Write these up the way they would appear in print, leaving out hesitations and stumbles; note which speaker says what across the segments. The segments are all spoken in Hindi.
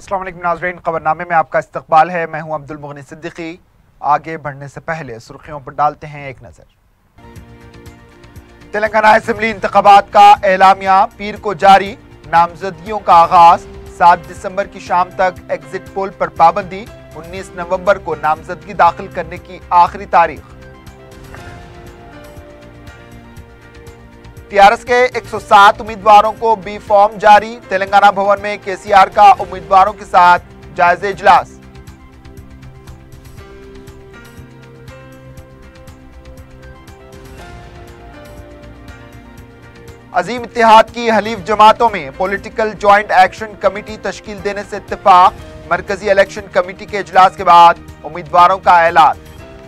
Speaker 1: अस्सलाम वालेकुम नाज़रीन, खबरनामे में आपका इस्तकबाल है। मैं हूं अब्दुल मुगनी सिद्दीकी। आगे बढ़ने से पहले सुर्खियों पर डालते हैं एक नजर। तेलंगाना असेंबली इंतखाबात का एलामिया पीर को जारी, नामजदगियों का आगाज। 7 दिसंबर की शाम तक एग्जिट पोल पर पाबंदी, 19 नवंबर को नामजदगी दाखिल करने की आखिरी तारीख। टीआरएस के 107 उम्मीदवारों को बी फॉर्म जारी, तेलंगाना भवन में केसीआर का उम्मीदवारों के साथ जायजे इजलास। अजीम इत्तेहाद की हलीफ जमातों में पॉलिटिकल ज्वाइंट एक्शन कमेटी तश्कील देने से इत्तेफाक, मरकजी इलेक्शन कमेटी के इजलास के बाद उम्मीदवारों का ऐलान।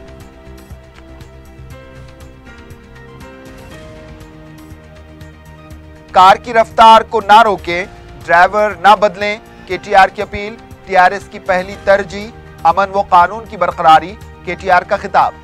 Speaker 1: कार की रफ्तार को ना रोकें, ड्राइवर ना बदलें, केटीआर की अपील। टीआरएस की पहली तरजीह, अमन व कानून की बरकरारी, केटीआर का खिताब।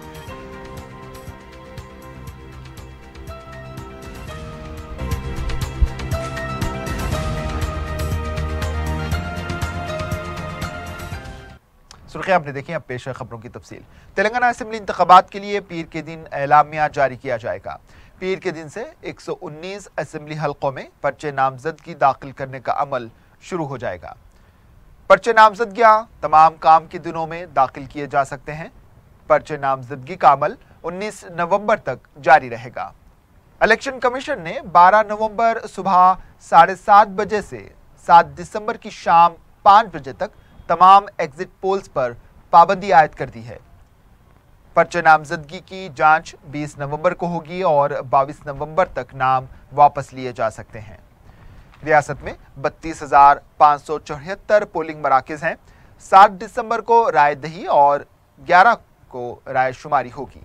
Speaker 1: सुर्खियां आपने देखी, अब पेश है खबरों की तफसील। तेलंगाना असेंबली इंतखाबात के लिए पीर के दिन एलामिया जारी किया जाएगा। पीर के दिन से 119 असेंबली हलकों में पर्चे नामजदगी दाखिल करने का अमल शुरू हो जाएगा। पर्चे नामजदगियां तमाम काम के दिनों में दाखिल किए जा सकते हैं। पर्चे नामजदगी का अमल 19 नवंबर तक जारी रहेगा। इलेक्शन कमीशन ने 12 नवंबर सुबह 7:30 बजे से 7 दिसंबर की शाम 5 बजे तक तमाम एग्जिट पोल्स पर पाबंदी आयद कर दी है। पर्चे नामजदगी की जांच 20 नवंबर को होगी और 22 नवंबर तक नाम वापस लिए जा सकते हैं। रियासत में 32,574 पोलिंग मराकज हैं। 7 दिसंबर को रायदही और 11 को रायशुमारी होगी।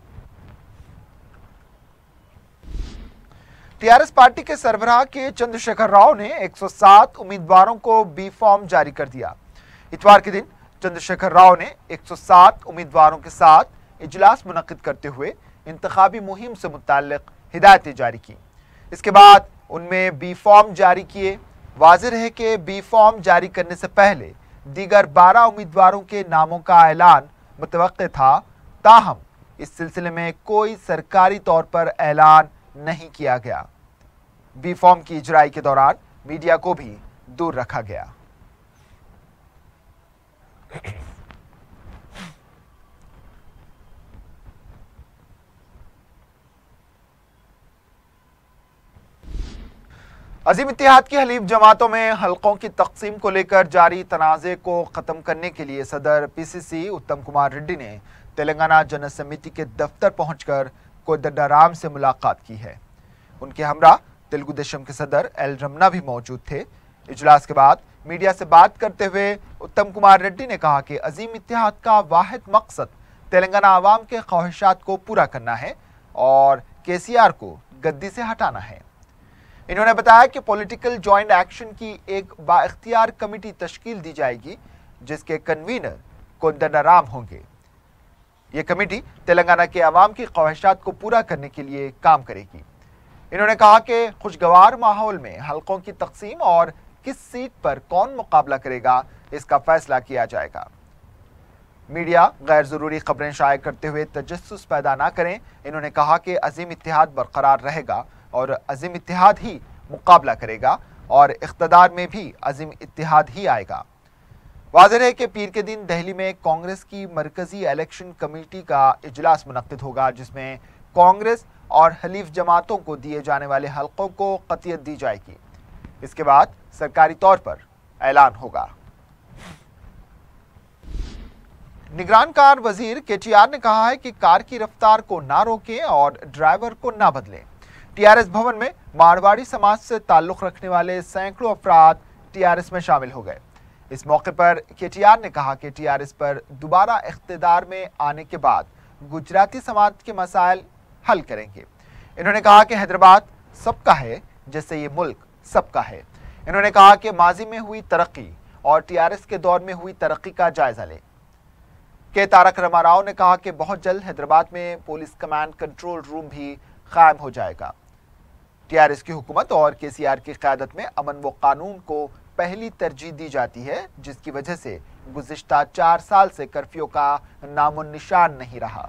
Speaker 1: टीआरएस पार्टी के सरबराह के चंद्रशेखर राव ने 107 उम्मीदवारों को बी फॉर्म जारी कर दिया। इतवार के दिन चंद्रशेखर राव ने 107 उम्मीदवारों के साथ इजलास मुनक्किद करते हुए इंतखाबी मुहिम से मुताल्लिक हिदायतें जारी की। इसके बाद उनमें बी फॉर्म जारी किए। वाज़ेह रहे कि बी फॉर्म जारी करने से पहले दीगर 12 उम्मीदवारों के नामों का ऐलान मुतवक्के था, ताहम इस सिलसिले में कोई सरकारी तौर पर ऐलान नहीं किया गया। बी फॉर्म की इजराई के दौरान मीडिया को भी दूर रखा गया। अजीम इत्तेहाद की हलीफ जमातों में हलकों की तकसीम को लेकर जारी तनाज़े को ख़त्म करने के लिए सदर पीसीसी उत्तम कुमार रेड्डी ने तेलंगाना जनरल समिति के दफ्तर पहुंचकर कोदंडाराम से मुलाकात की है। उनके हमरा तेलुगु देशम के सदर एल रमना भी मौजूद थे। इजलास के बाद मीडिया से बात करते हुए उत्तम कुमार रेड्डी ने कहा कि अजीम इत्तेहाद का वाहिद मकसद तेलंगाना आवाम के ख्वाहिशात को पूरा करना है और केसीआर को गद्दी से हटाना है। इन्होंने बताया कि पॉलिटिकल ज्वाइंट एक्शन की एक बाइख्तियार कमेटी तश्कील दी जाएगी, जिसके कन्वीनर कोदंडाराम होंगे। ये कमेटी तेलंगाना के आवाम की ख्वाहिशात को पूरा करने के लिए काम करेगी। इन्होंने कहा कि खुशगवार माहौल में हलकों की तकसीम और किस सीट पर कौन मुकाबला करेगा, इसका फैसला किया जाएगा। मीडिया गैर जरूरी खबरें शाये करते हुए तजस्सुस पैदा ना करें। इन्होंने कहा कि अजीम इत्तेहाद बरकरार रहेगा और अजीम इत्तेहाद ही मुकाबला करेगा और इख्तदार में भी अजीम इत्तेहाद ही आएगा। वाज़ेह है कि पीर के दिन दिल्ली में कांग्रेस की मरकजी इलेक्शन कमेटी का इजलास मुनक्किद होगा, जिसमें कांग्रेस और हलीफ जमातों को दिए जाने वाले हलकों को क़तियत दी जाएगी। इसके बाद सरकारी तौर पर ऐलान होगा। निगरान कार वजीर केटीआर ने कहा है कि कार की रफ्तार को ना रोकें और ड्राइवर को ना बदलें। टीआरएस भवन में मारवाड़ी समाज से ताल्लुक रखने वाले सैकड़ों अफराद टीआरएस में शामिल हो गए। इस मौके पर केटीआर ने कहा कि टीआरएस पर दोबारा इख्तिदार में आने के बाद गुजराती समाज के मसाइल हल करेंगे। इन्होंने कहा कि हैदराबाद सबका है, जैसे ये मुल्क सबका है। इन्होंने कहा कि माजी में हुई तरक्की और टीआरएस के दौर में हुई तरक्की का जायजा लें। के तारक रामाराव ने कहा कि बहुत जल्द हैदराबाद में पुलिस कमांड कंट्रोल रूम भी कायम हो जाएगा। टीआरएस की हुकूमत और केसीआर की क़यादत में अमन व कानून को पहली तरजीह दी जाती है, जिसकी वजह से गुज़िश्ता 4 साल से कर्फ्यू का नामो निशान नहीं रहा।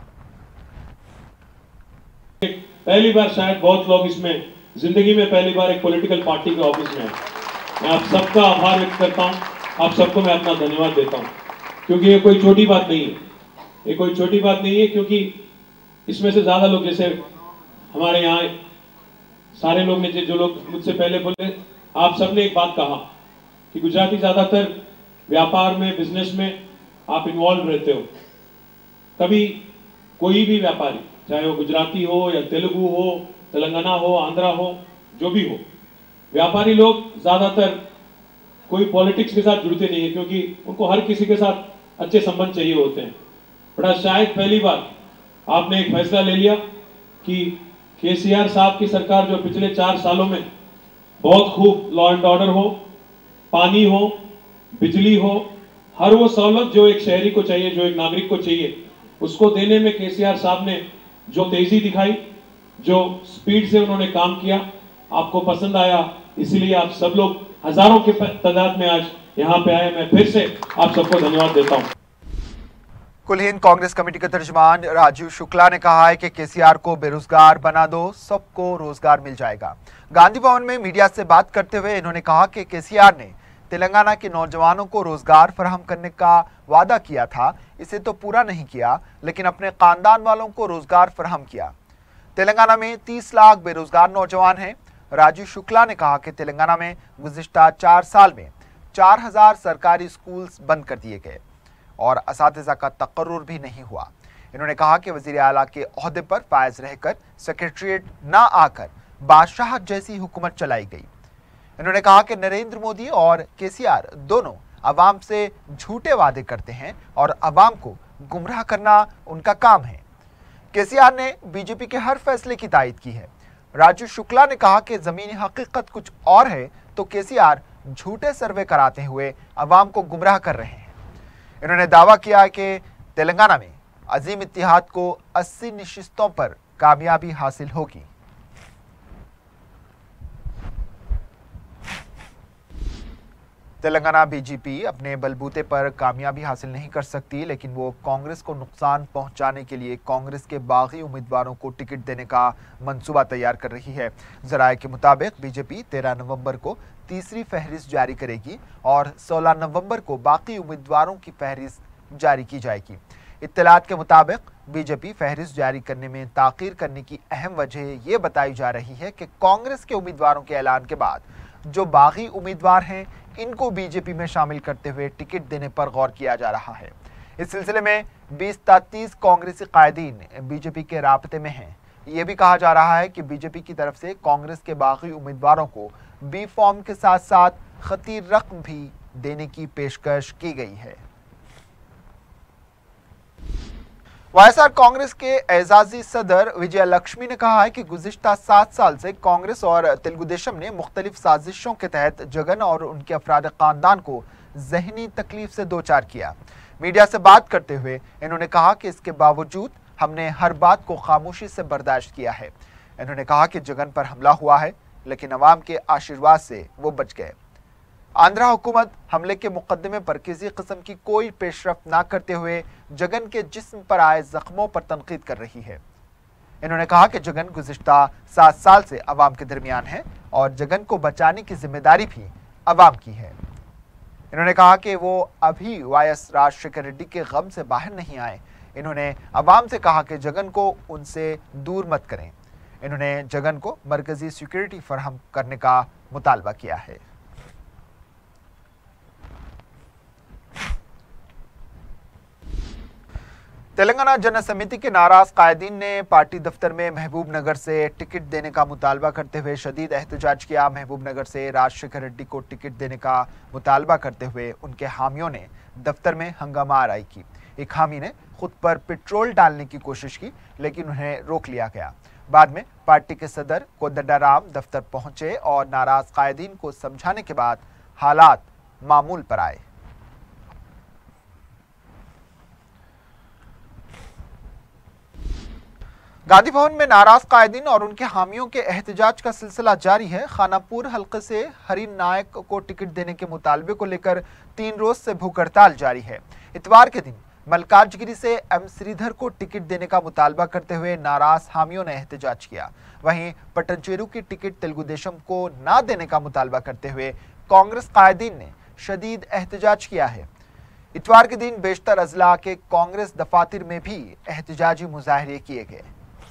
Speaker 2: पहली बार शायद बहुत लोग इसमें जिंदगी में पहली बार एक पॉलिटिकल पार्टी के ऑफिस में आए। मैं आप सबका आभार व्यक्त करता हूं, आप सबको मैं अपना धन्यवाद देता हूं, क्योंकि ये कोई छोटी बात नहीं है। ये कोई छोटी बात नहीं है, क्योंकि इसमें से ज्यादा लोग, जैसे हमारे यहाँ सारे लोग ने, जो लोग मुझसे पहले बोले, आप सबने एक बात कहा कि गुजराती ज्यादातर व्यापार में, बिजनेस में आप इन्वॉल्व रहते हो। कभी कोई भी व्यापारी, चाहे वो गुजराती हो या तेलुगु हो, तेलंगाना हो, आंध्रा हो, जो भी हो, व्यापारी लोग ज्यादातर कोई पॉलिटिक्स के साथ जुड़ते नहीं है, क्योंकि उनको हर किसी के साथ अच्छे संबंध चाहिए होते हैं। बड़ा शायद पहली बार आपने एक फैसला ले लिया कि केसीआर साहब की सरकार, जो पिछले 4 सालों में बहुत खूब लॉ एंड ऑर्डर हो, पानी हो, बिजली हो, हर वो सहूलत जो एक शहरी को चाहिए, जो एक नागरिक को चाहिए, उसको देने में केसीआर साहब ने जो तेजी दिखाई, जो स्पीड से उन्होंने काम किया, आपको पसंद आया। इसीलिए आप सब लोग हजारों के तादाद में आज यहाँ पे आए। मैं फिर से आप सबको धन्यवाद देता हूँ।
Speaker 1: कुल हिंद कांग्रेस कमेटी के तर्जुमान राजीव शुक्ला ने कहा है कि केसीआर को बेरोजगार बना दो, सबको रोजगार मिल जाएगा। गांधी भवन में मीडिया से बात करते हुए इन्होंने कहा कि केसीआर ने तेलंगाना के नौजवानों को रोजगार फराहम करने का वादा किया था, इसे तो पूरा नहीं किया, लेकिन अपने खानदान वालों को रोजगार फराहम किया। तेलंगाना में 30 लाख बेरोजगार नौजवान हैं। राजीव शुक्ला ने कहा कि तेलंगाना में गुज़िश्ता 4 साल में 4000 सरकारी स्कूल बंद कर दिए गए और असातिज़ा का तकर्रुर भी नहीं हुआ। इन्होंने कहा कि वज़ीर आला के ओहदे पर फायज रहकर सेक्रेटरीट ना आकर बादशाह जैसी हुकूमत चलाई गई। इन्होंने कहा कि नरेंद्र मोदी और केसीआर दोनों अवाम से झूठे वादे करते हैं और अवाम को गुमराह करना उनका काम है। केसीआर ने बीजेपी के हर फैसले की तायद की है। राजीव शुक्ला ने कहा कि जमीनी हकीकत कुछ और है, तो केसीआर झूठे सर्वे कराते हुए अवाम को गुमराह कर रहे हैं। इन्होंने दावा किया कि तेलंगाना में अजीम इत्तिहाद को 80 नशिस्तों पर कामयाबी हासिल होगी। तेलंगाना बीजेपी अपने बलबूते पर कामयाबी हासिल नहीं कर सकती, लेकिन वो कांग्रेस को नुकसान पहुंचाने के लिए कांग्रेस के बागी उम्मीदवारों को टिकट देने का मंसूबा तैयार कर रही है। जराये के मुताबिक बीजेपी 13 नवंबर को तीसरी फहरिस्त जारी करेगी और 16 नवंबर को बाकी उम्मीदवारों की फहरिस्त जारी की जाएगी। इत्तलात के मुताबिक बीजेपी फहरिस्त जारी करने में ताखीर करने की अहम वजह यह बताई जा रही है कि कांग्रेस के उम्मीदवारों के ऐलान के बाद जो बागी उम्मीदवार हैं, इनको बीजेपी में शामिल करते हुए टिकट देने पर गौर किया जा रहा है। इस सिलसिले में 20 ta 30 कांग्रेसी कायदीन बीजेपी के राब्ते में हैं। ये भी कहा जा रहा है कि बीजेपी की तरफ से कांग्रेस के बागी उम्मीदवारों को बी फॉर्म के साथ साथ खती रकम भी देने की पेशकश की गई है। वाईएसआर कांग्रेस के एजाजी सदर विजय लक्ष्मी ने कहा है कि गुज़िश्ता 7 साल से कांग्रेस और तेलुगुदेशम ने मुख्तलिफ साजिशों के तहत जगन और उनके अफराद खानदान को जहनी तकलीफ से दो चार किया। मीडिया से बात करते हुए इन्होंने कहा कि इसके बावजूद हमने हर बात को खामोशी से बर्दाश्त किया है। इन्होंने कहा कि जगन पर हमला हुआ है, लेकिन अवाम के आशीर्वाद से वो बच गए। आंध्रा हुकूमत हमले के मुकदमे पर किसी किस्म की कोई पेशरफ्त ना करते हुए जगन के जिस्म पर आए जख्मों पर तनकीद कर रही है। इन्होंने कहा कि जगन गुज़िश्ता 7 साल से अवाम के दरमियान है और जगन को बचाने की जिम्मेदारी भी अवाम की है। इन्होंने कहा कि वो अभी वाईएस राजशेखर रेड्डी के गम से बाहर नहीं आए। इन्होंने अवाम से कहा कि जगन को उनसे दूर मत करें। इन्होंने जगन को मरकजी सिक्योरिटी फराहम करने का मुतालबा किया है। तेलंगाना जन समिति के नाराज कायदीन ने पार्टी दफ्तर में महबूब नगर से टिकट देने का मुतालबा करते हुए शदीद एहतजाज किया। महबूब नगर से राजशेखर रेड्डी को टिकट देने का मुतालबा करते हुए उनके हामियों ने दफ्तर में हंगामा आराई की। एक हामी ने खुद पर पेट्रोल डालने की कोशिश की, लेकिन उन्हें रोक लिया गया। बाद में पार्टी के सदर कोदंडाराम दफ्तर पहुंचे और नाराज कायदीन को समझाने के बाद हालात मामूल पर आए। गांधी भवन में नाराज कायदीन और उनके हामियों के एहतजाज का सिलसिला जारी है। खानापुर हल्के से हरीन नायक को टिकट देने के मुतालबे को लेकर 3 रोज से भूख हड़ताल जारी है। इतवार के दिन मल्काजगिरी से एम श्रीधर को टिकट देने का मुतालबा करते हुए नाराज हामियों ने एहतजाज किया। वहीं पट्टनचेरू की टिकट तेलुगु देशम को न देने का मुतालबा करते हुए कांग्रेस कायदीन ने शदीद एहतजाज किया है। इतवार के दिन बेशतर अजला के कांग्रेस दफातर में भी एहतजाजी मुजाहरे किए गए।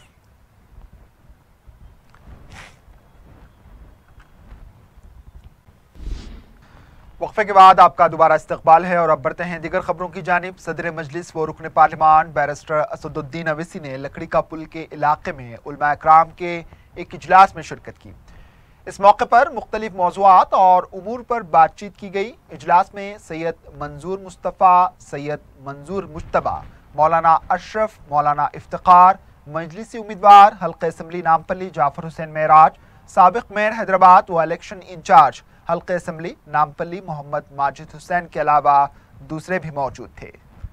Speaker 1: वक्फे के बाद आपका दोबारा इस्तकबाल है और अब बढ़ते हैं दीगर खबरों की जानिब। सदर मजलिस व रुकन पार्लिमान बैरिस्टर असदुद्दीन अवैसी ने लकड़ी का पुल के इलाके में उलमा इकराम के एक इजलास में शिरकत की। इस मौके पर मुख्तलिफ मौज़ूआत और उमूर पर बातचीत की गई। इजलास में सैयद मंजूर मुस्तफ़ा, सैयद मंजूर मुज्तबा, मौलाना अशरफ, मौलाना इफ्तिखार, मजलिसी उम्मीदवार हल्के असम्बली नामपल्ली जाफर हुसैन मेराज, साबिक मेयर हैदराबाद व इलेक्शन इंचार्ज हल्के असम्बली नामपल्ली मोहम्मद माजिद हुसैन के अलावा दूसरे भी मौजूद थे।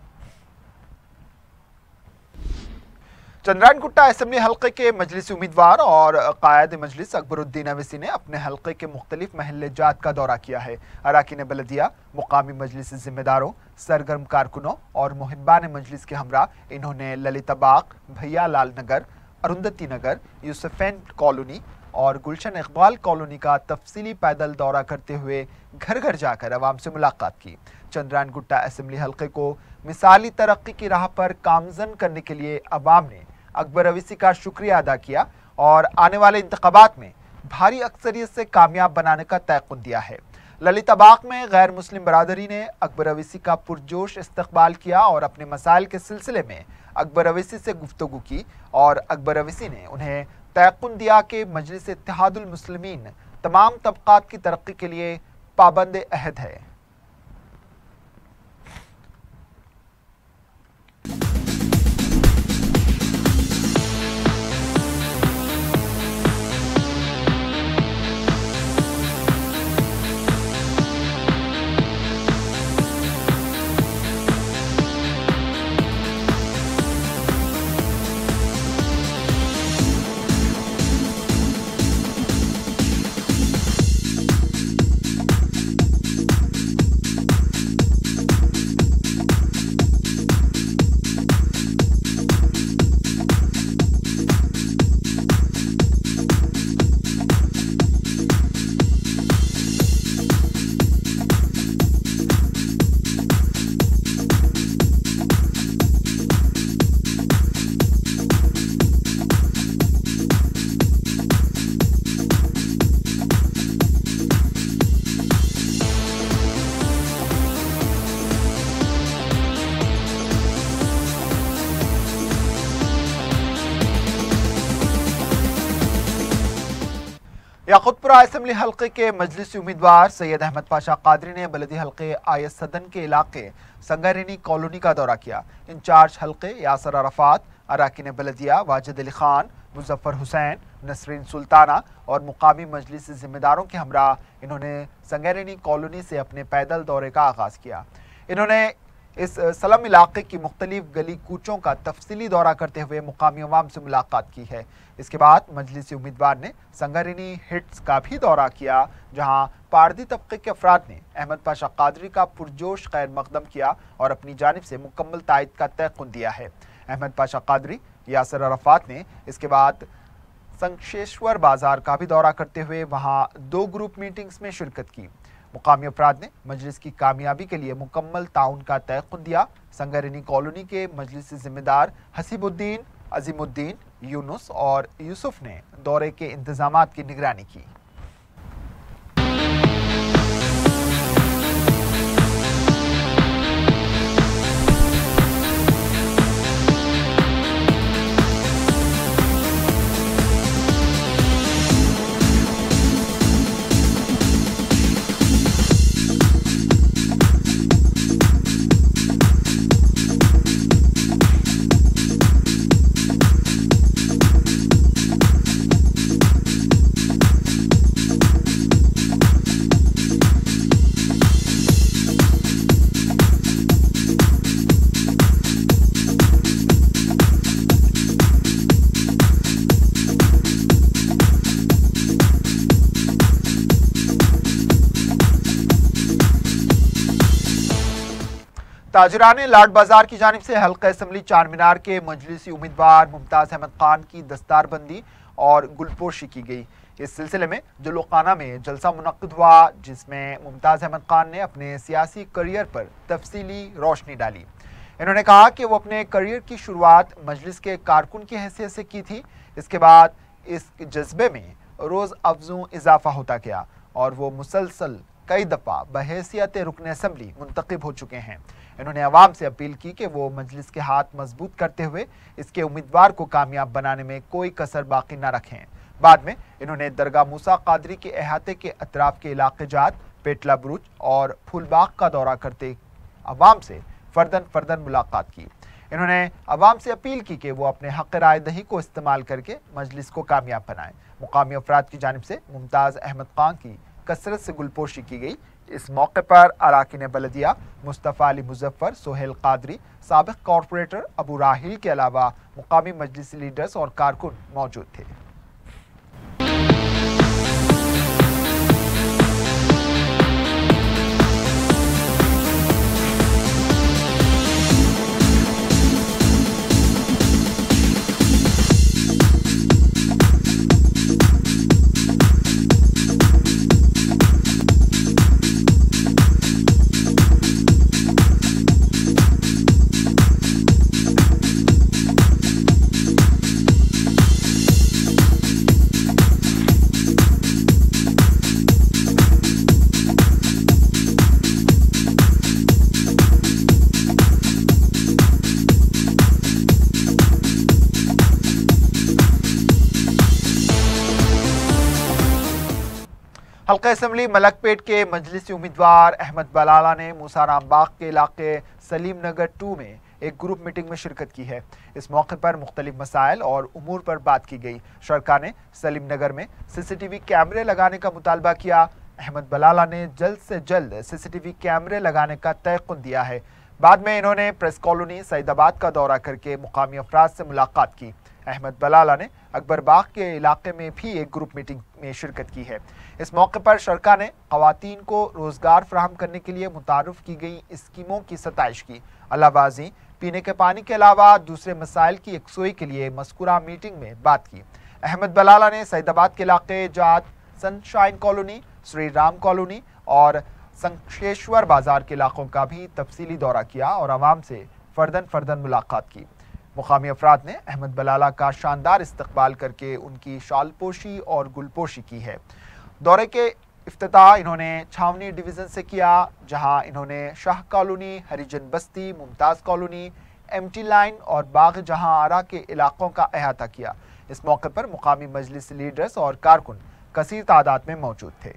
Speaker 1: चंद्रायनगुट्टा असम्बली हल्के के मजलिसी उम्मीदवार और कायद मजलिस अकबरुद्दीन अवैसी ने अपने हल्के के मुख्तलिफ महल्ले जात का दौरा किया है। अराकीन बलदिया, मुकामी मजलिस जिम्मेदारों, सरगर्म कारकुनों और मुहिब्बान मजलिस के हमरा इन्होंने ललिताबाग, भैया लाल नगर, अरुंधति नगर, यूसुफैन कॉलोनी और गुलशन इकबाल कॉलोनी का तफसीली पैदल दौरा करते हुए घर घर जाकर अवाम से मुलाकात की। चंद्रायनगुट्टा असम्बली हल्के को मिसाली तरक्की की राह पर कामजन करने के लिए अवाम ने अकबर अवैसी का शुक्रिया अदा किया और आने वाले इंतखाबात में भारी अक्सरियत से कामयाब बनाने का तयक़ुन दिया है। ललिताबाग में गैर मुस्लिम बरादरी ने अकबर अवैसी का पुरजोश इस्तकबाल किया और अपने मसाइल के सिलसिले में अकबर अवैसी से गुफ्तगू की और अकबर अवैसी ने उन्हें तयक़ुन दिया कि मजलिस इत्तेहादुल मुस्लिमीन तमाम तबक़ात की तरक्की के लिए पाबंद अहद है। याकूतपुरा असम्बली हल्के के मजलिसी उम्मीदवार सैयद अहमद पाशा कादरी ने बलदी हल्के आयत सदन के इलाके संगारेनी कॉलोनी का दौरा किया। इंचार्ज हल्के यासर अरफात, अराकीन बलदिया वाजिद अली खान, मुजफ्फर हुसैन, नसरीन सुल्ताना और मुकामी मजलिसी जिम्मेदारों के हमरा इन्होंने संगारेनी कॉलोनी से अपने पैदल दौरे का आगाज किया। इन्होंने इस सलम इलाके की मुख्तलिफ गली कूचों का तफसीली दौरा करते हुए मुकामी अवाम से मुलाकात की है। इसके बाद मजलिसी उम्मीदवार ने संगारेनी हिट्स का भी दौरा किया, जहां पारदी तबके के अफराद ने अहमद पाशा कादरी का पुरजोश खैर मकदम किया और अपनी जानिब से मुकम्मल तायद का तयक़ुन दिया है। अहमद पाशा कादरी, यासर अरफात ने इसके बाद संकेश्वर बाजार का भी दौरा करते हुए वहां 2 ग्रुप मीटिंग्स में शिरकत की। मुकामी अफराद ने मजलिस की कामयाबी के लिए मुकम्मल ताउन का तयक़ुन दिया। संगारेनी कॉलोनी के मजलिसी जिम्मेदार हसीबुद्दीन, अजीमुद्दीन, यूनुस और यूसुफ ने दौरे के इंतजामात की निगरानी की। ताजरान लाड बाजार की जानिब से हल्का असम्बली चार मीनार के मजलिसी उम्मीदवार मुमताज अहमद खान की दस्तारबंदी और गुलपोशी की गई। इस सिलसिले में जुलूखाना में जलसा मुनक्किद हुआ, जिसमें मुमताज अहमद खान ने अपने सियासी करियर पर तफसीली रोशनी डाली। इन्होंने कहा कि वो अपने करियर की शुरुआत मजलिस के कारकुन की हैसियत से की थी। इसके बाद इस जज्बे में रोज़ अफजू इजाफा होता गया और वो मुसलसल कई दफ़ा बहैसियत रुकन असम्बली मुंतखब हो चुके हैं। इन्होंने अवाम से अपील की कि वो मजलिस के हाथ मजबूत करते हुए इसके उम्मीदवार को कामयाब बनाने में कोई कसर बाकी न रखें। बाद में इन्होंने दरगाह मूसा कादरी के अहाते के अतराफ के इलाके जात, पेटला बुरुज और फूलबाग का दौरा करते अवाम से फर्दन मुलाकात की। इन्होंने अवाम से अपील की कि वो अपने हक़ राय दही को इस्तेमाल करके मजलिस को कामयाब बनाएं। मुकामी अफराद की जानिब से मुमताज़ अहमद खान की कसरत से गुलपोशी की गई। इस मौके पर अराकीन बलदिया मुस्तफ़ा अली मुजफ्फर, सोहेल कादरी, साबिक़ कॉरपोरेटर अबू राहिल के अलावा मुकामी मजलिस लीडर्स और कारकुन मौजूद थे। हल्का असम्बली मलकपेट के मजलिसी उम्मीदवार अहमद बलाला ने मूसाराम बाग के इलाके सलीम नगर 2 में एक ग्रुप मीटिंग में शिरकत की है। इस मौके पर मुख्तलिफ मसाइल और उमूर पर बात की गई। शरका ने सलीम नगर में CCTV कैमरे लगाने का मुतालबा किया। अहमद बलाला ने जल्द से जल्द CCTV कैमरे लगाने का तयक़ुन दिया है। बाद में इन्होंने प्रेस कॉलोनी सईदाबाद का दौरा करके मुकामी अफराद से मुलाकात की। अहमद बलाला ने अकबर बाग के इलाके में भी एक ग्रुप मीटिंग में शिरकत की है। इस मौके पर शरका ने ख़वातीन को रोज़गार फराहम करने के लिए मुतारुफ की गई स्कीमों की सताइश की। अलावाजी पीने के पानी के अलावा दूसरे मसाइल की यकसोई के लिए मज़कूरा मीटिंग में बात की। अहमद बलाला ने सईदाबाद के इलाके जात, sunshine colony, Shri Ram colony और संकेश्वर बाजार के इलाकों का भी तफसीली दौरा किया और आवाम से फर्दन मुलाकात की। मुकामी अफराद ने अहमद बलाला का शानदार इस्तकबाल करके उनकी शालपोशी और गुलपोशी की है। दौरे के इफ्तिताह इन्होंने छावनी डिवीज़न से किया, जहां इन्होंने शाह कॉलोनी, हरिजन बस्ती, मुमताज़ कॉलोनी, MT लाइन और बाग जहां आरा के इलाकों का अहाता किया। इस मौके पर मुकामी मजलिस लीडर्स और कारकुन कसीर तादाद में मौजूद थे।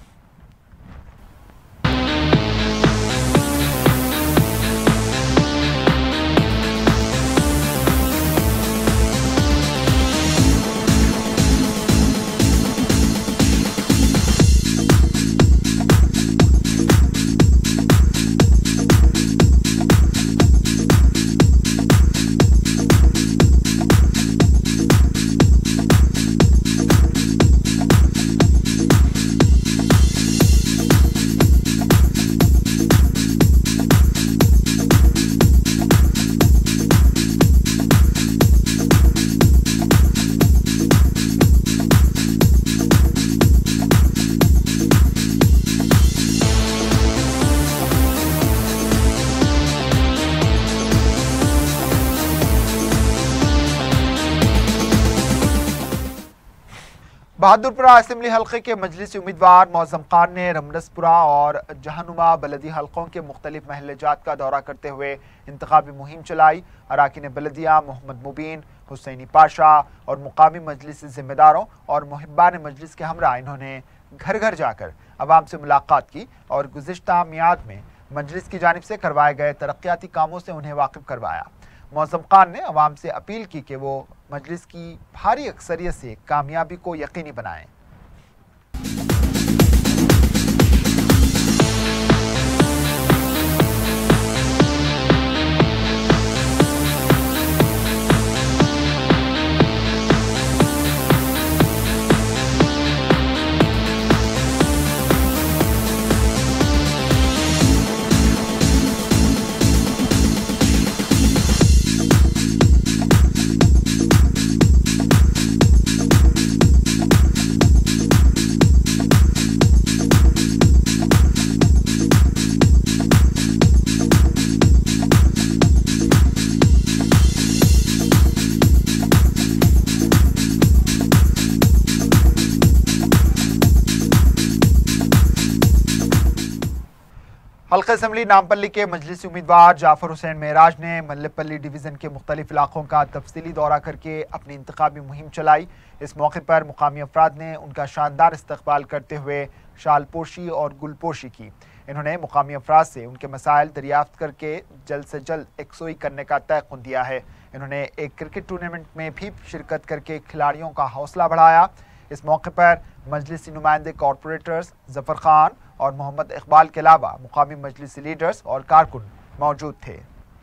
Speaker 1: बहादुरपुरा असम्बली हल्के के मजलिसी उम्मीदवार मौज़म खान ने रमनसपुरा और जहानुमा बलदी हल्कों के मुख्तलिफ महल्लेजात का दौरा करते हुए इंतखाबी मुहिम चलाई। अराकीन बलदिया मोहम्मद मुबीन, हुसैनी पाशा और मुकामी मजलिसी जिम्मेदारों और मुहिब्बान मजलिस के हमरा इन्होंने घर घर जाकर अवाम से मुलाकात की और गुज़िश्ता मियाद में मजलिस की जानिब से करवाए गए तरक्याती कामों से उन्हें वाकिफ करवाया। मौज़म खान ने अवाम से अपील की कि वो मजलिस की भारी अक्सरियत से कामयाबी को यकीनी बनाएं। हल्का असम्बली नामपल्ली के मजलिसी उम्मीदवार जाफर हुसैन मेराज ने मल्लेपल्ली डिवीज़न के मुख्तलिफ इलाकों का तफसीली दौरा करके अपनी इंतखाबी मुहिम चलाई। इस मौके पर मुकामी अफराद ने उनका शानदार इस्तकबाल करते हुए शालपोशी और गुलपोशी की। इन्होंने मुकामी अफराद से उनके मसाइल दरियाफ्त करके जल्द से जल्द एकसोई करने का तयक़ुन दिया है। इन्होंने एक क्रिकेट टूर्नामेंट में भी शिरकत करके खिलाड़ियों का हौसला बढ़ाया। इस मौके पर मजलिसी नुमाइंदे कॉरपोरेटर्स जफर खान और मोहम्मद इकबाल के अलावा मुकामी मजलिसी लीडर्स और कारकुन मौजूद थे।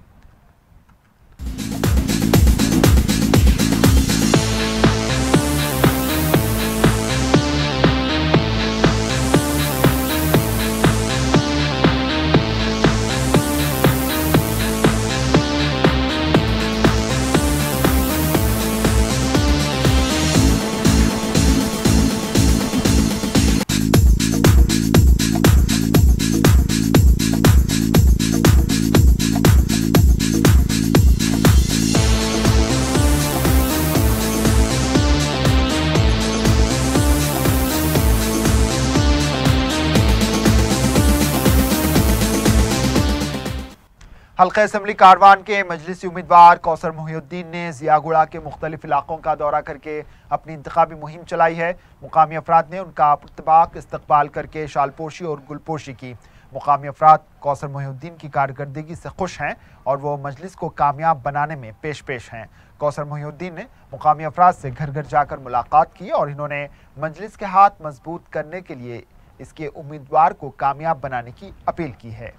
Speaker 1: हल्का असम्बली कारवान के मजलिसी उम्मीदवार कौसर मोहिउद्दीन ने जियागुड़ा के मुख्तलिफ इलाकों का दौरा करके अपनी इंतखाबी मुहिम चलाई है। मुकामी अफराद ने उनका पुरतबाक इस्तकबाल करके शालपोशी और गुलपोशी की। मुकामी अफराद कौसर मोहिउद्दीन की कारकर्दगी से खुश हैं और वो मजलिस को कामयाब बनाने में पेश हैं। कौसर मोहिउद्दीन ने मुकामी अफराद से घर घर जाकर मुलाकात की और इन्होंने मजलिस के हाथ मजबूत करने के लिए इसके उम्मीदवार को कामयाब बनाने की अपील की है।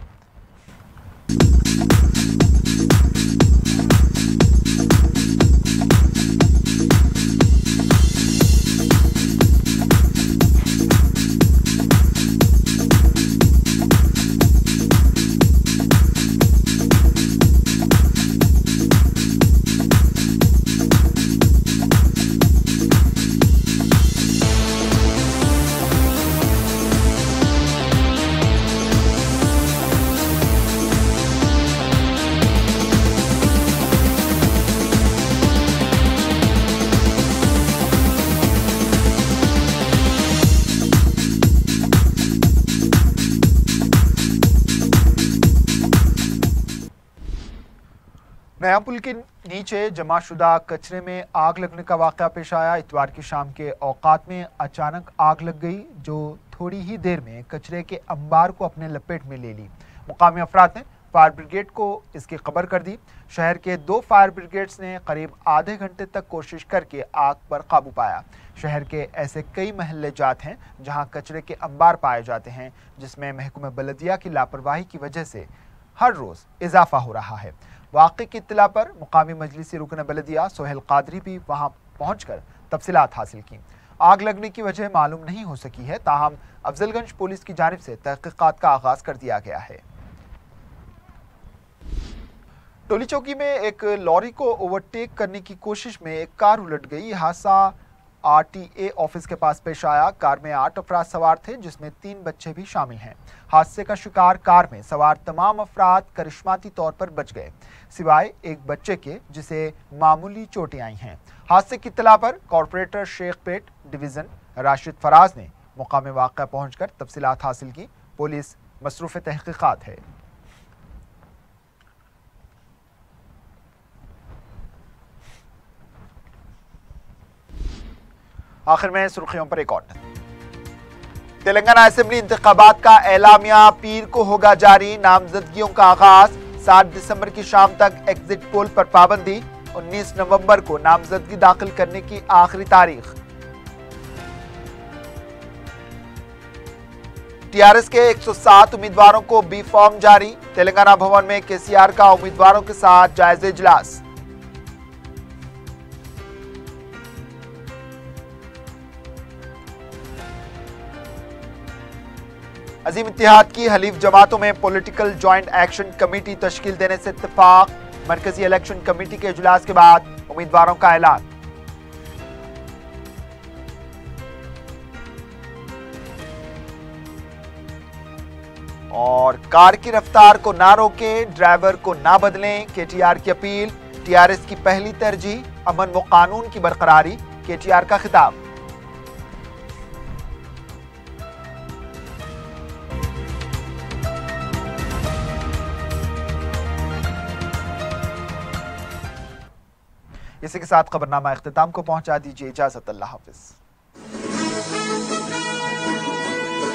Speaker 1: नया पुल के नीचे जमाशुदा कचरे में आग लगने का वाक़या पेश आया। इतवार की शाम के औकात में अचानक आग लग गई जो थोड़ी ही देर में कचरे के अंबार को अपने लपेट में ले ली। मुकामी अफराद ने फायर ब्रिगेड को इसकी खबर कर दी। शहर के 2 फायर ब्रिगेड्स ने करीब आधे घंटे तक कोशिश करके आग पर काबू पाया। शहर के ऐसे कई महल्ले जात हैं जहां कचरे के अंबार पाए जाते हैं, जिसमें महकूमा बलदिया की लापरवाही की वजह से हर रोज़ इजाफा हो रहा है। वाक़े की इत्तला पर मुकामी मजलिसी रुकन बलदिया सोहेल कादरी भी वहां पहुंचकर तफसीलात हासिल की। आग लगने की वजह मालूम नहीं हो सकी है, ताहम अफजलगंज पुलिस की जानिब से तहकीकात का आगाज कर दिया गया है। टोली चौकी में एक लॉरी को ओवरटेक करने की कोशिश में एक कार उलट गई। हादसा RTA ऑफिस के पास पेश आया। कार में 8 अफराद सवार थे, जिसमें 3 बच्चे भी शामिल हैं। हादसे का शिकार कार में सवार तमाम अफराद करिश्माती तौर पर बच गए, सिवाय एक बच्चे के जिसे मामूली चोटें आई हैं। हादसे की इत्तला पर कॉरपोरेटर शेखपेट डिवीज़न राशिद फराज ने मुकामे वाक़या पहुंचकर तफसीलात हासिल की। पुलिस मसरूफ़ तहकीकात है। आखिर में सुर्खियों पर एक और नजर। तेलंगाना असेंबली इंतखाबात का एलामिया पीर को होगा जारी। नामजदगियों का आगाज। 7 दिसंबर की शाम तक एग्जिट पोल पर पाबंदी। 19 नवंबर को नामजदगी दाखिल करने की आखिरी तारीख। टीआरएस के 107 उम्मीदवारों को बी फॉर्म जारी। तेलंगाना भवन में केसीआर का उम्मीदवारों के साथ जायजा इजलास। अजीम इत्तेहाद की हलीफ जमातों में पॉलिटिकल जॉइंट एक्शन कमेटी तश्कील देने से इत्तेफाक। मरकजी इलेक्शन कमेटी के इजलास के बाद उम्मीदवारों का ऐलान। और कार की रफ्तार को ना रोकें, ड्राइवर को ना बदलें, केटीआर की अपील। टीआरएस की पहली तरजीह अमन व कानून की बरकरारी, केटीआर का खिताब। इसी के साथ खबरनामा इख्तिताम को पहुंचा। दीजिए इजाजत, अल्लाह हाफिज।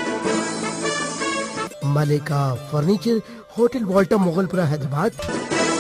Speaker 3: Malika furniture, hotel Walter, Mughalpura, Hyderabad.